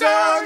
song.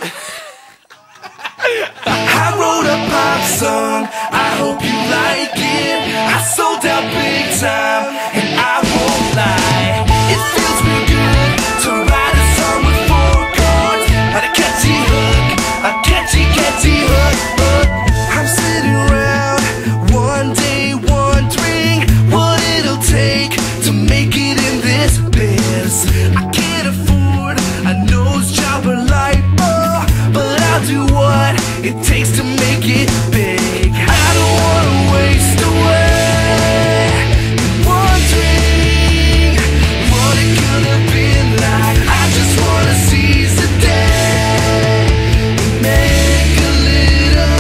I wrote a pop song, I hope you like it. I sold out big time, and I won't lie. It feels real good to write a song with 4 chords and a catchy hook, a catchy hook. I'm sitting around one day wondering what it'll take to make it in this biz. I can't afford a nose job or lipo, but I'll do what it takes to make it big. I don't wanna waste away wondering what it could have been like. I just wanna seize the day and make a little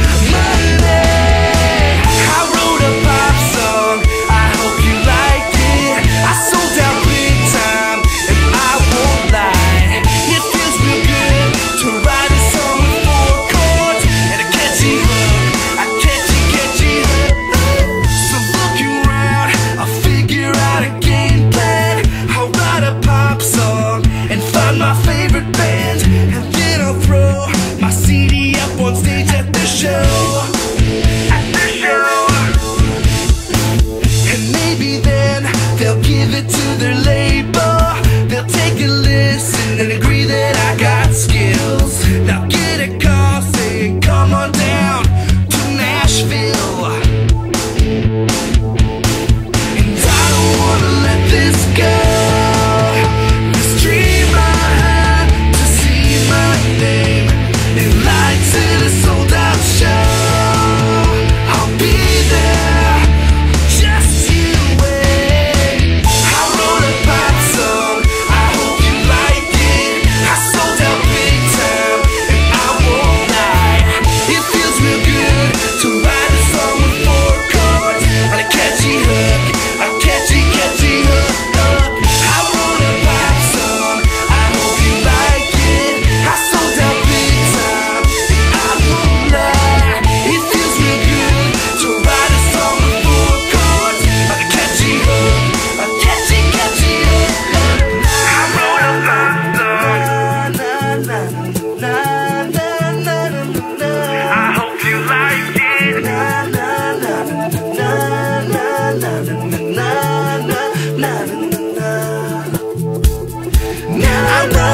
money. I wrote a pop song, I hope you like it. I sold out big time, and I won't lie. It feels real good to write a song with 4 chords and a catchy hook, a catchy hook. So looking around, I'll figure out a game plan. I'll write a pop song and find my favorite band, and then I'll throw my CD up on stage at the show. And maybe then they'll give it to their label. They'll take a listen and agree that I got skills. They'll get a call saying, come on down to Nashville. And I don't wanna let this go. This dream I had to see my name in lights in a sold out show. I'll be there, just you wait. I wrote a pop song, I hope you like it. I sold out big time, and I won't lie. It feels real good to write a song with 4 chords and a catchy hook, a catchy hook. I wrote a pop song, I hope you like it. I sold out big time, and I won't lie. It feels real good to write a song with 4 chords and a catchy hook, a catchy hook. I wrote a pop song, I hope you like it. I wrote